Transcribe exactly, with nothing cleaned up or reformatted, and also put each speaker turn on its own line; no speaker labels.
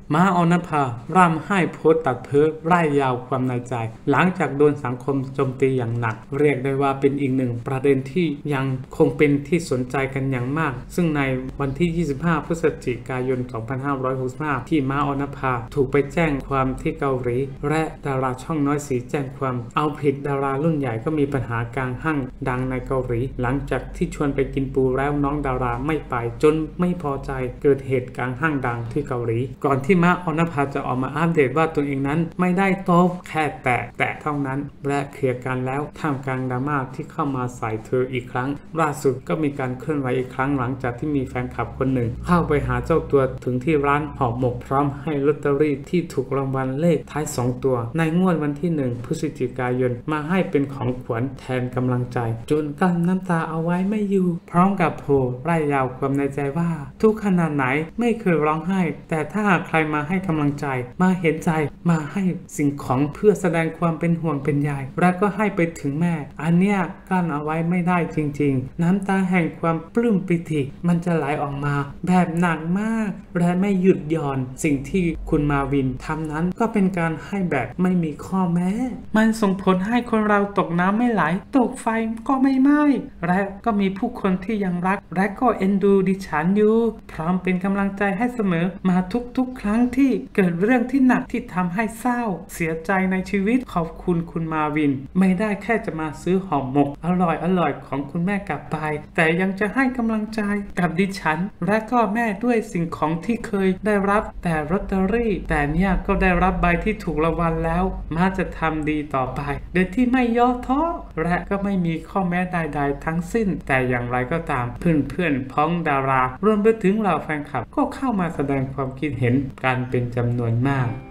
ม้าออนภาร่ำไห้โพสต์ตัดเพ้อไล่ยาวความในใจหลังจากโดนสังคมโจมตีอย่างหนักเรียกได้ว่าเป็นอีกหนึ่งประเด็นที่ยังคงเป็นที่สนใจกันอย่างมากซึ่งในวันที่ยี่สิบห้าพฤศจิกายนสองพันห้าร้อยหกสิบห้าที่ม้าออนภาถูกไปแจ้งความที่เกาหลีและดาราช่องน้อยสีแจ้งความเอาผิดดารารุ่นใหญ่ก็มีปัญหากลางห้างดังในเกาหลีหลังจากที่ชวนไปกินปูแล้วน้องดาราไม่ไปจนไม่พอใจเกิดเหตุกลางห้างดังที่เกาหลีก่อนที่ม้าออนภาจะออกมาอัปเดตว่าตัวเองนั้นไม่ได้โต๊ะแค่แตะแตะเท่านั้นและเคลียร์กันแล้วท่ามกลางดราม่าที่เข้ามาใส่เธออีกครั้งล่าสุดก็มีการเคลื่อนไหวอีกครั้งหลังจากที่มีแฟนคลับคนหนึ่งเข้าไปหาเจ้าตัวถึงที่ร้านห่อหมกพร้อมให้ลอตเตอรี่ที่ถูกรางวัลเลขท้ายสองตัวในงวดวันที่หนึ่งพฤศจิกายนมาให้เป็นของขวัญแทนกำลังใจจนกั้นน้ำตาเอาไว้ไม่อยู่พร้อมกับโผล่ไล่ยาวความในใจว่าทุกขนาดไหนไม่เคยร้องไห้แต่ถ้าหากใครมาให้กำลังใจมาเห็นใจมาให้สิ่งของเพื่อแสดงความเป็นห่วงเป็นใยและก็ให้ไปถึงแม่อันเนี้ยกั้นเอาไว้ไม่ได้จริงๆน้ำตาแห่งความปลื้มปิติมันจะไหลออกมาแบบหนักมากและไม่หยุดหย่อนสิ่งที่คุณมาวินทำนั้นก็เป็นการให้แบบไม่มีข้อแม้มันส่งผลให้คนเราตกน้ำไม่ไหลตกไฟก็ไม่ไหม้และก็มีผู้คนที่ยังรักและก็เอ็นดูดิฉันอยู่พร้อมเป็นกำลังใจให้เสมอมาทุกๆครั้งที่เกิดเรื่องที่หนักที่ทำให้เศร้าเสียใจในชีวิตขอบคุณคุณมาวินไม่ได้แค่จะมาซื้อห่อหมกอร่อยอร่อยของคุณแม่กลับไปแต่ยังจะให้กำลังใจกับดิฉันและก็แม่ด้วยสิ่งของที่เคยได้รับแต่ลอตเตอรี่แต่เนี่ยก็ได้รับใบที่ถูกรางวัลแล้วมาจะทำดีต่อไปโดยที่ไม่ย่อท้อและก็ไม่มีข้อแม้ใดๆทั้งสิ้นแต่อย่างไรก็ตามเพื่อนๆพ้องดารารวมไปถึงเหล่าแฟนคลับก็เข้ามาแสดงความคิดเห็นกันเป็นจำนวนมาก